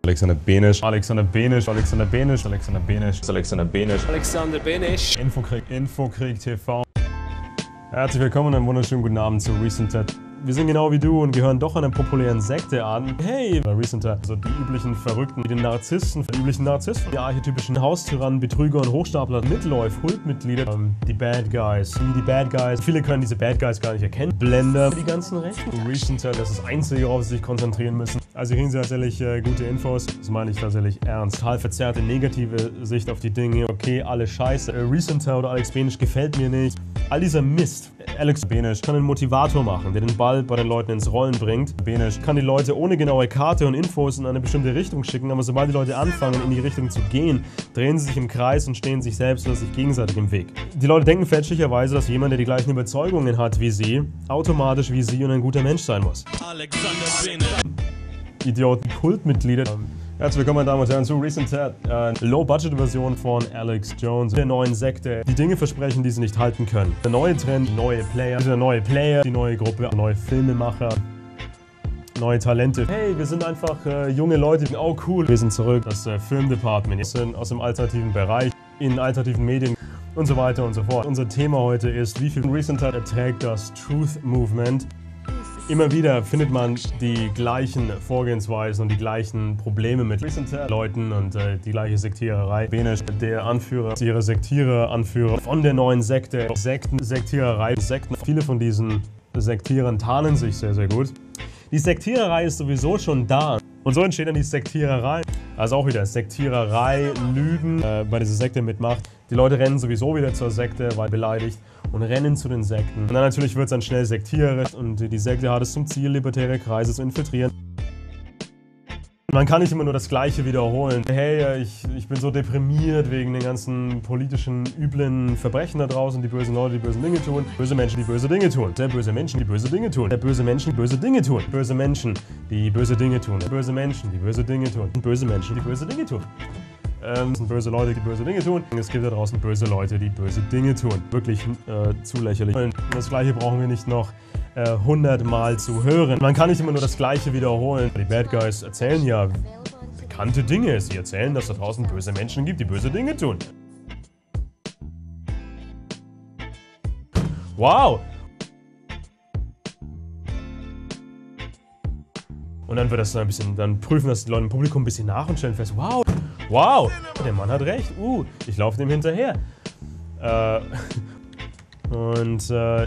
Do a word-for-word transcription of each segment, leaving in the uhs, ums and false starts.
Alexander Benisch, Alexander Benisch, Alexander Benisch, Alexander Benisch, Alexander Benisch, Alexander Benisch, Infokrieg, Infokrieg T V. Herzlich willkommen und einen wunderschönen guten Abend zu RecentTed. Wir sind genau wie du und gehören doch einer populären Sekte an. Hey, bei RecentTed, also die üblichen Verrückten, die den Narzissten, die üblichen Narzissten, die archetypischen Haustyrannen, Betrüger und Hochstapler, Mitläufer, Kultmitglieder, ähm, die Bad Guys, die, die Bad Guys. Viele können diese Bad Guys gar nicht erkennen. Blender, die ganzen Rechten. RecentTed, das ist das Einzige, worauf sie sich konzentrieren müssen. Also kriegen sie tatsächlich äh, gute Infos. Das meine ich tatsächlich ernst. Total verzerrte, negative Sicht auf die Dinge. Okay, alles scheiße. Äh, RecentTed oder Alex Benisch gefällt mir nicht. All dieser Mist. Alex Benisch kann einen Motivator machen, der den Ball bei den Leuten ins Rollen bringt. Benisch kann die Leute ohne genaue Karte und Infos in eine bestimmte Richtung schicken, aber sobald die Leute anfangen, in die Richtung zu gehen, drehen sie sich im Kreis und stehen sich selbst oder sich gegenseitig im Weg. Die Leute denken fälschlicherweise, dass jemand, der die gleichen Überzeugungen hat wie sie, automatisch wie sie und ein guter Mensch sein muss. Alexander Benisch. Idioten, Kultmitglieder. Herzlich willkommen, meine Damen und Herren, zu RecentTed, äh, Low-Budget-Version von Alex Jones, der neuen Sekte, die Dinge versprechen, die sie nicht halten können. Der neue Trend, neue Player, der neue Player, die neue Gruppe, neue Filmemacher, neue Talente. Hey, wir sind einfach äh, junge Leute, oh cool, wir sind zurück, das äh, Filmdepartment, wir sind aus dem alternativen Bereich, in alternativen Medien und so weiter und so fort. Unser Thema heute ist, wie viel RecentTed erträgt das Truth Movement? Immer wieder findet man die gleichen Vorgehensweisen und die gleichen Probleme mit RecentTed-Leuten und äh, die gleiche Sektiererei. Benisch, der Anführer, ihre Sektierer, Anführer von der neuen Sekte, Sekten, Sektiererei, Sekten. Viele von diesen Sektierern tarnen sich sehr, sehr gut. Die Sektiererei ist sowieso schon da. Und so entsteht dann die Sektiererei. Also auch wieder Sektiererei, Lügen, äh, bei dieser Sekte mitmacht. Die Leute rennen sowieso wieder zur Sekte, weil beleidigt, und rennen zu den Sekten. Und dann natürlich wird es dann schnell sektierisch und die Sekte hat es zum Ziel, libertäre Kreise zu infiltrieren. Man kann nicht immer nur das Gleiche wiederholen. Hey, ich, ich bin so deprimiert wegen den ganzen politischen, üblen Verbrechen da draußen, die bösen Leute, die bösen Dinge tun. Böse Menschen, die böse Dinge tun. Sehr böse Menschen, die böse Dinge tun. Sehr böse Menschen, die böse Dinge tun. Böse Menschen, die böse Dinge tun. Böse Menschen, die böse Dinge tun. Böse Menschen, die böse Dinge tun. Ähm, es sind böse Leute, die böse Dinge tun. Es gibt da draußen böse Leute, die böse Dinge tun. Wirklich äh, zu lächerlich. Und das Gleiche brauchen wir nicht noch hundertmal zu hören. Man kann nicht immer nur das Gleiche wiederholen. Die Bad Guys erzählen ja bekannte Dinge. Sie erzählen, dass da draußen böse Menschen gibt, die böse Dinge tun. Wow! Und dann wird das so ein bisschen, dann prüfen das die Leute im Publikum ein bisschen nach und stellen fest, wow, wow, der Mann hat recht, uh, ich laufe dem hinterher. Äh, und äh,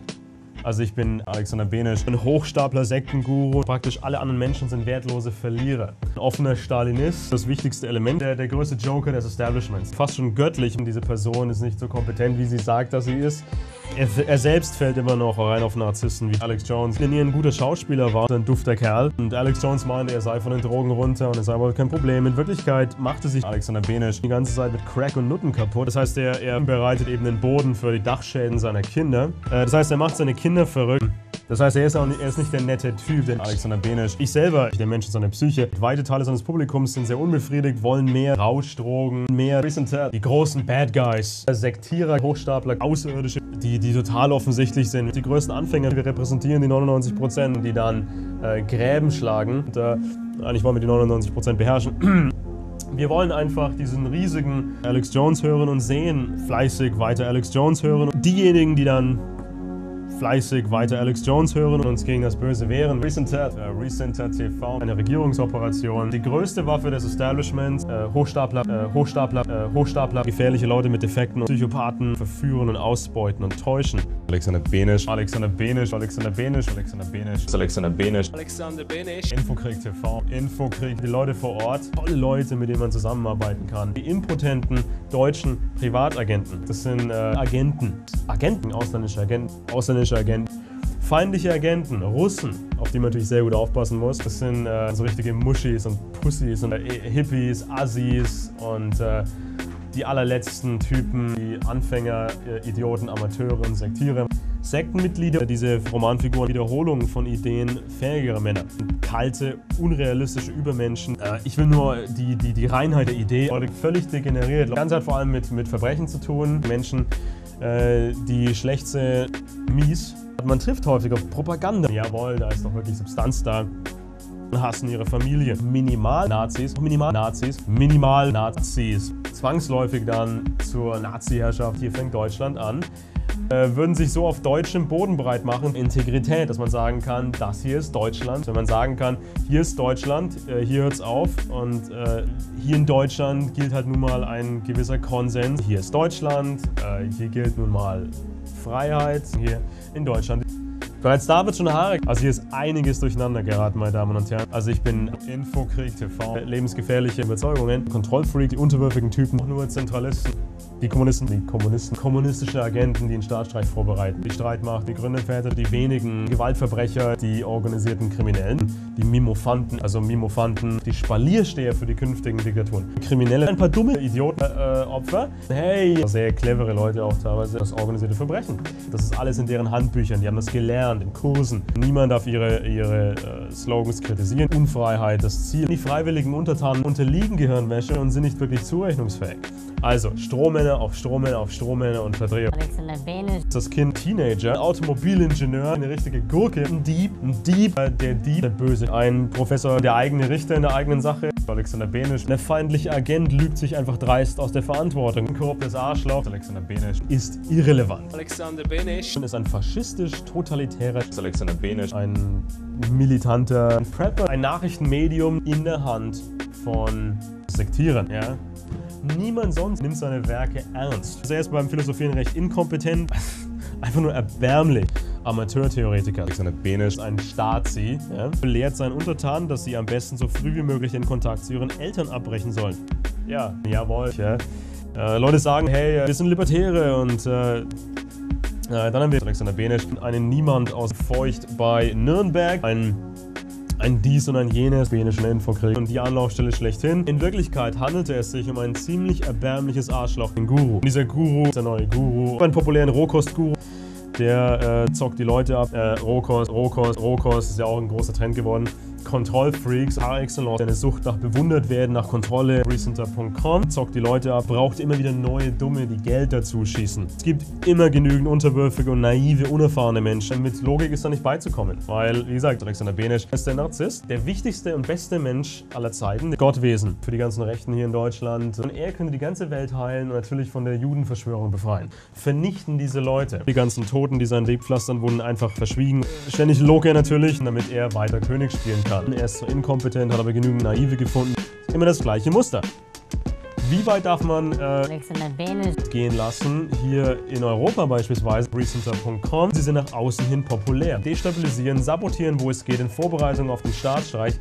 Also ich bin Alexander Benisch, ein Hochstapler, Sektenguru. Praktisch alle anderen Menschen sind wertlose Verlierer. Ein offener Stalinist, das wichtigste Element, der, der größte Joker des Establishments. Fast schon göttlich. Diese Person ist nicht so kompetent, wie sie sagt, dass sie ist. Er, er selbst fällt immer noch rein auf Narzissten wie Alex Jones. Wenn ihr ein guter Schauspieler war, ein dufter Kerl. Und Alex Jones meinte, er sei von den Drogen runter und es sei wohl kein Problem. In Wirklichkeit machte sich Alexander Benisch die ganze Zeit mit Crack und Nutten kaputt. Das heißt, er, er bereitet eben den Boden für die Dachschäden seiner Kinder. Das heißt, er macht seine Kinder verrückt. Das heißt, er ist, auch nicht, er ist nicht der nette Typ, den Alexander Benisch. Ich selber, der Mensch in seiner Psyche, weite Teile seines Publikums sind sehr unbefriedigt, wollen mehr Rauschdrogen, mehr RecentTed. Die großen Bad Guys, Sektierer, Hochstapler, Außerirdische, die, die total offensichtlich sind. Die größten Anfänger, wir repräsentieren die neunundneunzig Prozent, die dann äh, Gräben schlagen. Und, äh, eigentlich wollen wir die neunundneunzig Prozent beherrschen. Wir wollen einfach diesen riesigen Alex Jones hören und sehen, fleißig weiter Alex Jones hören. Und diejenigen, die dann fleißig weiter Alex Jones hören und uns gegen das Böse wehren. RecentTed, äh, RecentTed T V, eine Regierungsoperation. Die größte Waffe des Establishments, äh, Hochstapler, äh, Hochstapler, äh, Hochstapler, gefährliche Leute mit Defekten und Psychopathen verführen und ausbeuten und täuschen. Alexander Benisch, Alexander Benisch, Alexander Benisch, Alexander Benisch, Alexander Benisch, Alexander Benisch, Infokrieg T V, Infokrieg, die Leute vor Ort, tolle Leute, mit denen man zusammenarbeiten kann. Die impotenten deutschen Privatagenten, das sind äh, Agenten, Agenten, ausländische Agenten, ausländische Agenten, feindliche Agenten, Russen, auf die man natürlich sehr gut aufpassen muss. Das sind äh, so richtige Muschis und Pussys und äh, Hippies, Assis und äh, die allerletzten Typen, die Anfänger, äh, Idioten, Amateure und Sektierer. Sektenmitglieder, diese Romanfiguren, Wiederholungen von Ideen fähigerer Männer. Kalte, unrealistische Übermenschen. Äh, ich will nur die, die, die Reinheit der Idee. Leute völlig degeneriert. Das Ganze hat vor allem mit, mit Verbrechen zu tun. Menschen, äh, die schlecht sind, mies. Man trifft häufig auf Propaganda. Jawohl, da ist doch wirklich Substanz da. hassen ihre Familie. Minimal-Nazis, Minimal-Nazis, Minimal-Nazis. Zwangsläufig dann zur Nazi-Herrschaft. Hier fängt Deutschland an. Äh, würden sich so auf deutschem Boden breit machen. Integrität, dass man sagen kann, das hier ist Deutschland. Wenn man sagen kann, hier ist Deutschland, äh, hier hört es auf und äh, hier in Deutschland gilt halt nun mal ein gewisser Konsens. Hier ist Deutschland, äh, hier gilt nun mal Freiheit, hier in Deutschland. Bereits da wird schon haarig. Also hier ist einiges durcheinander geraten, meine Damen und Herren. Also ich bin Infokrieg T V, lebensgefährliche Überzeugungen, Kontrollfreak, die unterwürfigen Typen, nur Zentralisten. Die Kommunisten, die Kommunisten, kommunistische Agenten, die einen Staatsstreich vorbereiten, die Streitmacht, die Gründerväter, die wenigen Gewaltverbrecher, die organisierten Kriminellen, die Mimophanten, also Mimophanten, die Spaliersteher für die künftigen Diktaturen. Kriminelle, ein paar dumme Idioten, äh, Opfer. Hey, sehr clevere Leute auch teilweise, das organisierte Verbrechen. Das ist alles in deren Handbüchern, die haben das gelernt, in Kursen. Niemand darf ihre, ihre äh, Slogans kritisieren. Unfreiheit, das Ziel. Die freiwilligen Untertanen unterliegen Gehirnwäsche und sind nicht wirklich zurechnungsfähig. Also, Strohmänner auf Strohmänner auf Strohmänner und Verdrehung. Alexander Benisch. Das Kind Teenager, Automobilingenieur, eine richtige Gurke, ein Dieb, ein Dieb, äh, der Dieb, der Böse, ein Professor, der eigene Richter in der eigenen Sache. Alexander Benisch, der feindliche Agent lügt sich einfach dreist aus der Verantwortung. Ein korruptes Arschloch, Alexander Benisch, ist irrelevant. Alexander Benisch Ist ein faschistisch-totalitärer, Alexander Benisch, ein militanter ein Prepper, ein Nachrichtenmedium in der Hand von Sektierern, ja. Niemand sonst nimmt seine Werke ernst. Also er ist beim Philosophieren recht inkompetent, einfach nur erbärmlich. Amateurtheoretiker. Alexander Benisch, Ein Stasi, ja, belehrt seinen Untertanen, dass sie am besten so früh wie möglich den Kontakt zu ihren Eltern abbrechen sollen. Ja, jawohl. Ja. Äh, Leute sagen, hey, wir sind Libertäre und äh, äh, dann haben wir Alexander Benisch, einen Niemand aus Feucht bei Nürnberg, ein Ein dies und ein jenes, benischen Infokrieg und die Anlaufstelle schlechthin. In Wirklichkeit handelte es sich um ein ziemlich erbärmliches Arschloch, den Guru. Und dieser Guru ist der neue Guru, einen populären Rohkost-Guru, der äh, zockt die Leute ab. Äh, Rohkost, Rohkost, Rohkost ist ja auch ein großer Trend geworden. Kontrollfreaks, par excellence, eine Sucht nach bewundert werden, nach Kontrolle. Recenter Punkt com zockt die Leute ab, braucht immer wieder neue Dumme, die Geld dazu schießen. Es gibt immer genügend unterwürfige und naive, unerfahrene Menschen. Mit Logik ist da nicht beizukommen, weil, wie gesagt, Alexander Benisch ist der Narzisst, der wichtigste und beste Mensch aller Zeiten, Gottwesen für die ganzen Rechten hier in Deutschland. Und er könnte die ganze Welt heilen und natürlich von der Judenverschwörung befreien. Vernichten diese Leute. Die ganzen Toten, die seinen Weg pflastern, wurden einfach verschwiegen. Ständig log er natürlich, damit er weiter König spielen kann. Er ist so inkompetent, hat aber genügend Naive gefunden. Immer das gleiche Muster. Wie weit darf man äh, Alexander Benisch. gehen lassen? Hier in Europa beispielsweise, Recenter Punkt com. Sie sind nach außen hin populär. Destabilisieren, sabotieren, wo es geht, in Vorbereitung auf den Staatsstreich.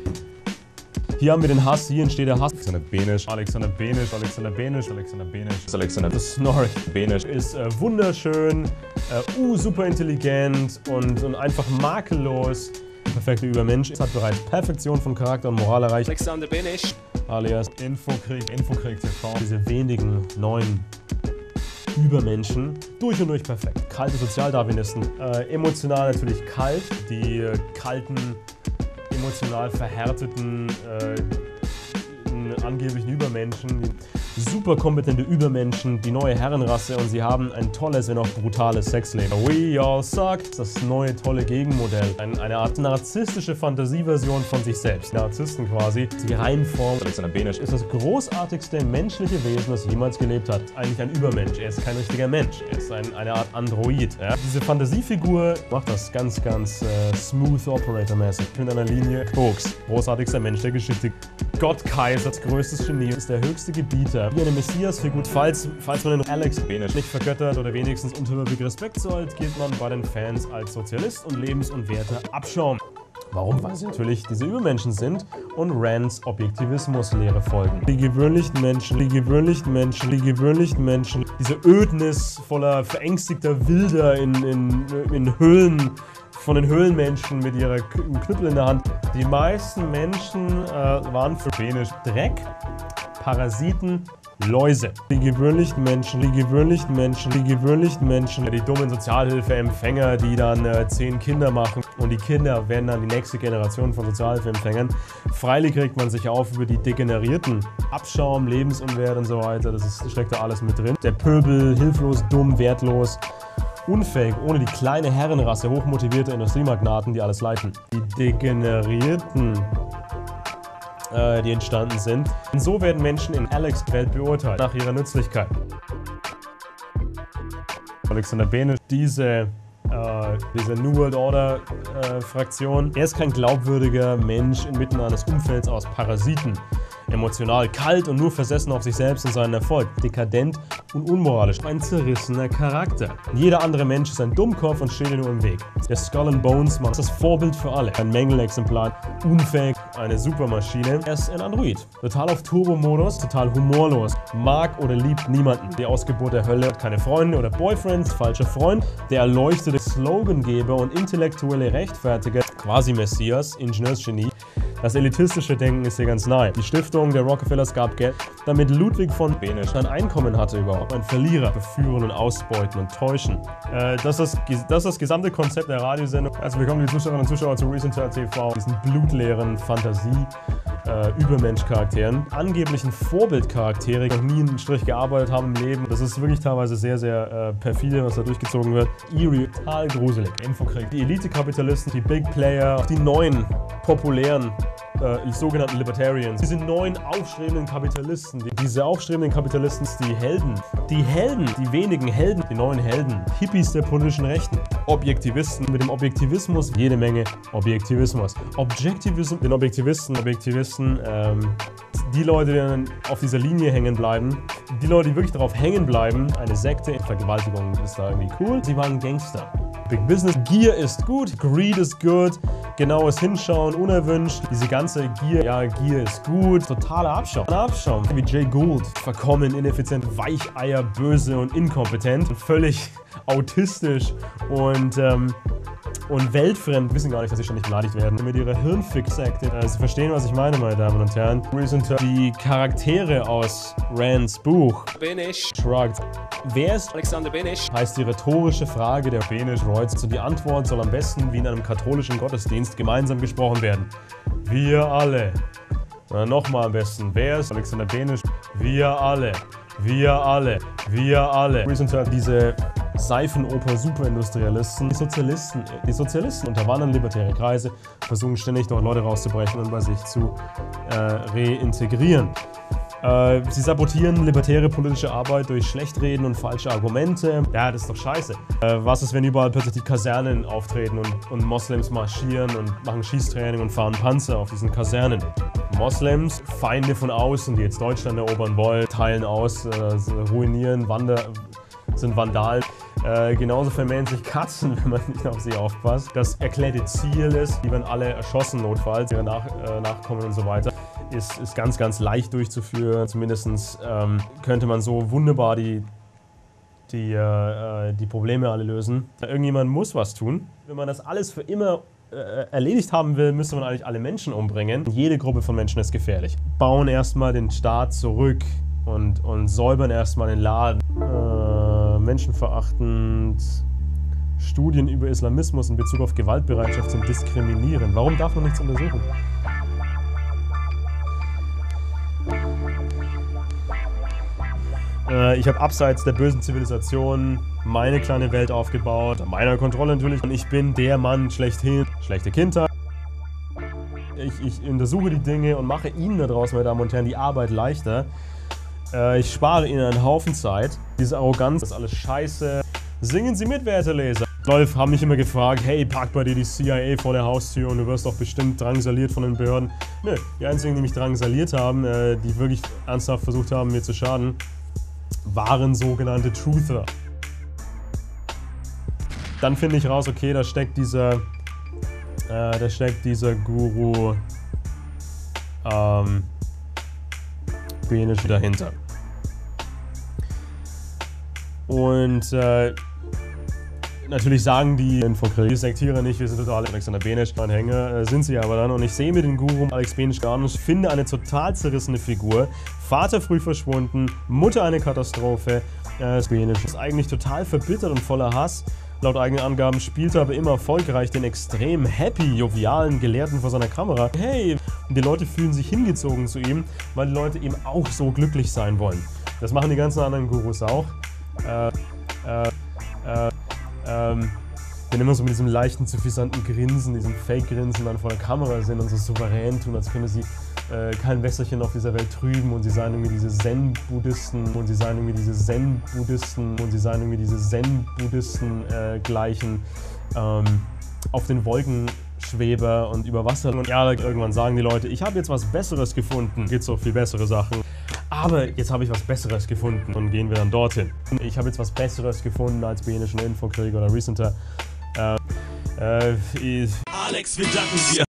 Hier haben wir den Hass, hier entsteht der Hass. Alexander Benisch, Alexander Benisch, Alexander Benisch, Alexander Benisch. Alexander Das Snorri Benisch, ist äh, wunderschön, äh, uh, super intelligent und, und einfach makellos. Perfekter Übermensch, hat bereits Perfektion von Charakter und Moral erreicht, Alexander Benisch alias Infokrieg, Infokrieg T V. Diese wenigen neuen Übermenschen, durch und durch perfekt. Kalte Sozialdarwinisten, äh, emotional natürlich kalt, die äh, kalten, emotional verhärteten, äh, angeblichen Übermenschen, super kompetente Übermenschen, die neue Herrenrasse und sie haben ein tolles, wenn auch brutales Sexleben. We all suck, das neue tolle Gegenmodell. Ein, eine Art narzisstische Fantasieversion von sich selbst. Narzissten quasi, die Reinform. Alexander Benisch Ist das großartigste menschliche Wesen, das jemals gelebt hat. Eigentlich ein Übermensch. Er ist kein richtiger Mensch. Er ist ein, eine Art Android. Ja? Diese Fantasiefigur macht das ganz, ganz äh, smooth operator-mäßig. Mit einer Linie Koks. Großartigster Mensch der Geschichte. Gott Kaiser, das größte Genie, ist der höchste Gebieter. Wie eine Messias-Figur. Falls, falls man den Alex Benisch nicht vergöttert oder wenigstens unterwürfig Respekt zollt, gilt man bei den Fans als Sozialist und Lebens- und Werte-Abschaum. Warum? Weil sie natürlich diese Übermenschen sind und Rands Objektivismus-Lehre folgen. Die gewöhnlichen Menschen, die gewöhnlichen Menschen, die gewöhnlichen Menschen, diese Ödnis voller verängstigter Wilder in, in, in Höhlen, von den Höhlenmenschen mit ihrer Knüppel in der Hand. Die meisten Menschen äh, waren für Benisch Dreck, Parasiten, Läuse. Die gewöhnlichen Menschen, die gewöhnlichen Menschen, die gewöhnlichen Menschen, die dummen Sozialhilfeempfänger, die dann äh, zehn Kinder machen und die Kinder werden dann die nächste Generation von Sozialhilfeempfängern. Freilich regt man sich auf über die degenerierten Abschaum, Lebensunwert und so weiter. Das ist, steckt da alles mit drin. Der Pöbel, hilflos, dumm, wertlos unfähig, ohne die kleine Herrenrasse hochmotivierter Industriemagnaten, die alles leiten. Die Degenerierten, äh, die entstanden sind. Und so werden Menschen in Alex' Welt beurteilt, nach ihrer Nützlichkeit. Alexander Benisch, diese Uh, diese New World Order uh, Fraktion. Er ist kein glaubwürdiger Mensch inmitten eines Umfelds aus Parasiten. Emotional, kalt und nur versessen auf sich selbst und seinen Erfolg. Dekadent und unmoralisch. Ein zerrissener Charakter. Jeder andere Mensch ist ein Dummkopf und steht dir nur im Weg. Der Skull and Bones Mann ist das Vorbild für alle. Ein Mängelexemplar, unfähig, eine Supermaschine. Er ist ein Android. Total auf Turbo-Modus, total humorlos. Mag oder liebt niemanden. Die Ausgeburt der Hölle hat keine Freunde oder Boyfriends, falscher Freund. Der erleuchtete Slogangeber und intellektuelle Rechtfertiger, quasi Messias, Ingenieursgenie. Das elitistische Denken ist hier ganz nahe. Die Stiftung der Rockefellers gab Geld, damit Ludwig von Benisch ein Einkommen hatte überhaupt. Ein Verlierer, verführen und ausbeuten und täuschen. Äh, das, ist das, das ist das gesamte Konzept der Radiosendung. Also willkommen liebe Zuschauerinnen und Zuschauer zu Recent T V, diesen blutleeren Fantasie äh, Übermensch-Charakteren. Angeblichen Vorbildcharaktere, die noch nie einen Strich gearbeitet haben im Leben. Das ist wirklich teilweise sehr, sehr äh, perfide, was da durchgezogen wird. Eerie, total gruselig. Infokrieg. Die Elite-Kapitalisten, die Big Player, die neuen, populären Äh, sogenannten Libertarians. Diese neuen aufstrebenden Kapitalisten, die, diese aufstrebenden Kapitalisten, die Helden, die Helden, die wenigen Helden, die neuen Helden, Hippies der politischen Rechten, Objektivisten mit dem Objektivismus, jede Menge Objektivismus. Objektivismus, den Objektivisten, Objektivisten, ähm, die Leute, die dann auf dieser Linie hängen bleiben, die Leute, die wirklich darauf hängen bleiben, eine Sekte, Vergewaltigung ist da irgendwie cool, sie waren Gangster. Big Business, Gier ist gut, Greed ist gut, genaues Hinschauen, unerwünscht, diese ganze Gier, ja, Gier ist gut, totaler Abschaum. Abschaum, wie Jay Gould, verkommen, ineffizient, Weicheier, böse und inkompetent, völlig autistisch und, ähm, und weltfremd, wissen gar nicht, dass sie ständig beleidigt werden. Mit ihrer Hirnfix-Sekte. Äh, Sie verstehen, was ich meine, meine Damen und Herren. Die Charaktere aus Rands Buch, Benisch. Shrugged. Wer ist Alexander Benisch. heißt die rhetorische Frage der Benisch-Royds. Und die Antwort soll am besten wie in einem katholischen Gottesdienst gemeinsam gesprochen werden. Wir alle. Na, nochmal am besten. Wer ist Alexander Benisch? Wir alle. Wir alle. Wir alle. Diese Seifenoper-Superindustrialisten, die Sozialisten, die Sozialisten unterwandern libertäre Kreise, versuchen ständig dort Leute rauszubrechen und bei sich zu äh, reintegrieren. Äh, sie sabotieren libertäre politische Arbeit durch Schlechtreden und falsche Argumente. Ja, das ist doch scheiße. Äh, was ist, wenn überall plötzlich die Kasernen auftreten und, und Moslems marschieren und machen Schießtraining und fahren Panzer auf diesen Kasernen? Moslems, Feinde von außen, die jetzt Deutschland erobern wollen, teilen aus, äh, ruinieren, Wander, sind Vandalen. Äh, genauso vermehren sich Katzen, wenn man nicht auf sie aufpasst. Das erklärte Ziel ist, die werden alle erschossen notfalls, ihre Nach äh, Nachkommen und so weiter. Ist, ist ganz, ganz leicht durchzuführen. Zumindest ähm, könnte man so wunderbar die, die, äh, die Probleme alle lösen. Irgendjemand muss was tun. Wenn man das alles für immer äh, erledigt haben will, müsste man eigentlich alle Menschen umbringen. Jede Gruppe von Menschen ist gefährlich. Bauen erstmal den Staat zurück und, und säubern erstmal den Laden. Äh, menschenverachtend. Studien über Islamismus in Bezug auf Gewaltbereitschaft sind diskriminierend. Warum darf man nichts untersuchen? Ich habe abseits der bösen Zivilisation meine kleine Welt aufgebaut, an meiner Kontrolle natürlich. Und ich bin der Mann schlechthin. Schlechte Kindheit. Ich, ich untersuche die Dinge und mache Ihnen da draußen, meine Damen und Herren, die Arbeit leichter. Ich spare Ihnen einen Haufen Zeit. Diese Arroganz, das ist alles scheiße. Singen Sie mit, werte Leser. Leute haben mich immer gefragt, hey, park bei dir die C I A vor der Haustür und du wirst doch bestimmt drangsaliert von den Behörden. Nö, die einzigen, die mich drangsaliert haben, die wirklich ernsthaft versucht haben, mir zu schaden, waren sogenannte Truther. Dann finde ich raus, okay, da steckt dieser, äh, da steckt dieser Guru ähm, Benisch dahinter. Und äh, natürlich sagen die Infokrieg, ich sektiere nicht, wir sind total Alexander Benisch-Anhänger, äh, sind sie aber dann. Und ich sehe mir den Guru Alex Benisch gar nicht, finde eine total zerrissene Figur. Vater früh verschwunden, Mutter eine Katastrophe. Äh, Benisch ist eigentlich total verbittert und voller Hass. Laut eigenen Angaben spielt er aber immer erfolgreich den extrem happy, jovialen Gelehrten vor seiner Kamera. Hey, die Leute fühlen sich hingezogen zu ihm, weil die Leute eben auch so glücklich sein wollen. Das machen die ganzen anderen Gurus auch. Äh, äh, äh, ähm, den immer so mit diesem leichten, suffisanten Grinsen, diesem Fake-Grinsen dann vor der Kamera sind und so souverän tun, als könne sie äh, kein Wässerchen auf dieser Welt trüben und sie seien irgendwie diese Zen-Buddhisten und sie seien irgendwie diese Zen-Buddhisten und sie seien irgendwie diese Zen-Buddhisten äh, gleichen ähm, auf den Wolken Schweber und über Wasser. Und ja, irgendwann sagen die Leute, ich habe jetzt was Besseres gefunden. Gibt so viel bessere Sachen. Aber jetzt habe ich was Besseres gefunden und gehen wir dann dorthin. Ich habe jetzt was Besseres gefunden als BNischen Infokrieg oder Recenter. Äh, äh, Alex, wir danken dir.